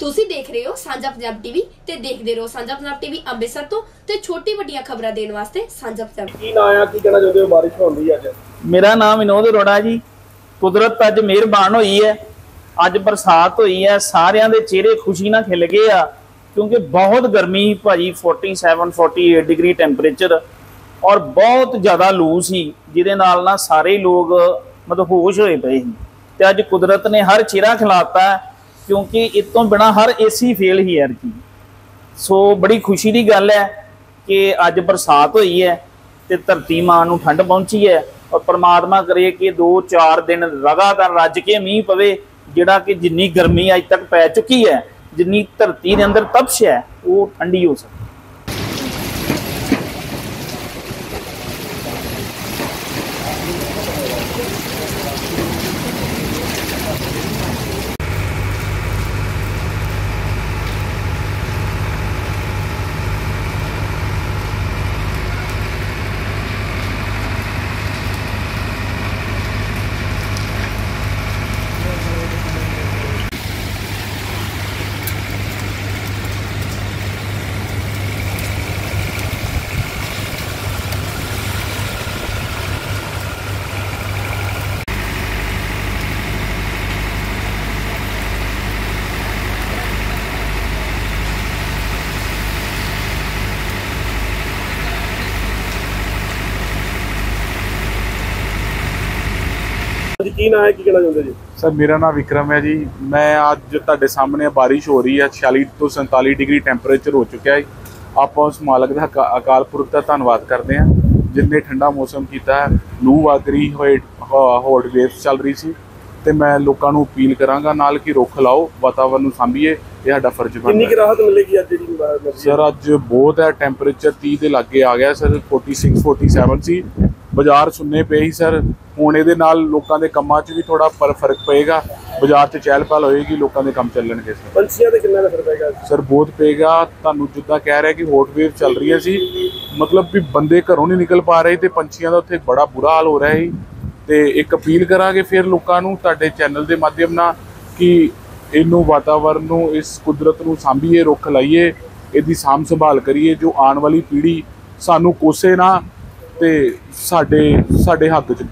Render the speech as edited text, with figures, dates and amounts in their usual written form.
ਤੁਸੀਂ ਦੇਖ ਰਹੇ ਹੋ ਸਾਂਝਾ ਪੰਜਾਬ ਟੀਵੀ ਤੇ ਦੇਖਦੇ ਰਹੋ ਸਾਂਝਾ ਪੰਜਾਬ ਟੀਵੀ ਅੰਮ੍ਰਿਤਸਰ ਤੋਂ ਤੇ ਛੋਟੀ ਵੱਡੀਆਂ ਖਬਰਾਂ ਦੇਣ ਵਾਸਤੇ ਸਾਂਝਾ ਪੰਜਾਬ। ਕੀ ਨਾਂ ਆ, ਕੀ ਕਹਿਣਾ ਚਾਹੁੰਦੇ ਹੋ? ਬਾਰਿਸ਼ ਹੁੰਦੀ ਹੈ ਅੱਜ। मेरा नाम विनोद अरोड़ा जी। कुदरत अज मेहरबान हुई है, अज बरसात हुई है, सारियां दे चेहरे खुशी नाल खिल गए आ क्योंकि बहुत गर्मी भाजी 47-48 डिग्री टैंपरेचर और बहुत ज़्यादा लू सी जिहदे नाल ना सारे लोग मतलब होश होए पे सी ते अज कुदरत ने हर चेहरा खिलाता है क्योंकि इस तो बिना हर एसी फेल ही यार की। सो बड़ी खुशी की गल है कि अज बरसात हुई है ते धरती मां नूं ठंड पहुंची है और परमात्मा करे कि 2-4 दिन लगातार रज के मीह पवे जिहड़ा कि जिन्नी गर्मी अज तक पै चुकी है, जिन्नी धरती के अंदर तपश है वो ठंडी हो सके। की ना है, की कहना चाहते जी? सर मेरा नाम विक्रम है जी। मैं आज ਤੁਹਾਡੇ ਸਾਹਮਣੇ ਬਾਰਿਸ਼ ਹੋ ਰਹੀ ਹੈ, 46 ਤੋਂ 47 ਡਿਗਰੀ ਟੈਂਪਰੇਚਰ ਹੋ ਚੁੱਕਿਆ ਹੈ। ਆਪਾਂ ਉਸ ਮਾਲਕ ਦਾ ਅਕਾਲ ਪੁਰਖ ਦਾ ਧੰਨਵਾਦ ਕਰਦੇ ਹਾਂ ਜਿਨਨੇ ਠੰਡਾ ਮੌਸਮ ਕੀਤਾ ਹੈ। ਲੂ ਵਗ ਰਹੀ ਹੋਏ, ਹੌਟ ਵੇਵਸ ਚੱਲ ਰਹੀ ਸੀ ਤੇ ਮੈਂ ਲੋਕਾਂ ਨੂੰ ਅਪੀਲ ਕਰਾਂਗਾ ਨਾਲ ਕਿ ਰੁੱਖ ਲਾਓ, ਵਾਤਾਵਰਨ ਨੂੰ ਸਾਂਭੀਏ, ਇਹ ਸਾਡਾ ਫਰਜ਼ ਬਣਦਾ ਹੈ। ਕਿੰਨੀ ਰਾਹਤ ਮਿਲੇਗੀ ਅੱਜ ਦੀ? ਸਰ ਅੱਜ ਬਹੁਤ ਹੈ, ਟੈਂਪਰੇਚਰ 30 ਦੇ ਲਾਗੇ ਆ ਗਿਆ ਸਰ। 46-47 ਸੀ, ਬਾਜ਼ਾਰ ਸੁੰਨੇ ਪਏ ਸੀ ਸਰ। ਹੁਣ ਇਹਦੇ ਨਾਲ ਲੋਕਾਂ ਦੇ ਕੰਮਾਂ 'ਚ ਵੀ ਥੋੜਾ ਫਰਕ ਪਏਗਾ, ਬਾਜ਼ਾਰ 'ਚ ਚਹਿਲ ਪਹਿਲ ਹੋਏਗੀ, ਲੋਕਾਂ ਦੇ ਕੰਮ ਚੱਲਣਗੇ ਸਰ। ਪੰਛੀਆਂ ਤੇ ਕਿੰਨਾ ਅਸਰ ਪਏਗਾ ਸਰ? ਬਹੁਤ ਪਏਗਾ। ਤੁਹਾਨੂੰ ਜਿੱਦਾਂ ਕਹਿ ਰਿਹਾ ਕਿ ਹੌਟ ਵੇਵ ਚੱਲ ਰਹੀ ਹੈ ਸੀ, ਮਤਲਬ ਵੀ ਬੰਦੇ ਘਰੋਂ ਨਹੀਂ ਨਿਕਲ ਪਾ ਰਹੇ ਤੇ ਪੰਛੀਆਂ ਦਾ ਉੱਥੇ ਬੜਾ ਬੁਰਾ ਹਾਲ ਹੋ ਰਿਹਾ ਸੀ। ਤੇ ਇੱਕ ਅਪੀਲ ਕਰਾਂਗੇ ਫਿਰ ਲੋਕਾਂ ਨੂੰ ਤੁਹਾਡੇ ਚੈਨਲ ਦੇ ਮਾਧਿਅਮ ਨਾਲ ਕਿ ਇਹਨੂੰ ਵਾਤਾਵਰਨ ਨੂੰ, ਇਸ ਕੁਦਰਤ ਨੂੰ ਸਾਂਭੀਏ, ਰੁੱਖ ਲਾਈਏ, ਇਹਦੀ ਸਾਂਭ ਸੰਭਾਲ ਕਰੀਏ ਜੋ ਆਉਣ ਵਾਲੀ ਪੀੜ੍ਹੀ ਸਾਨੂੰ ਕੋਸੇ ਨਾ ਤੇ ਸਾਡੇ ਹੱਕ 'ਚ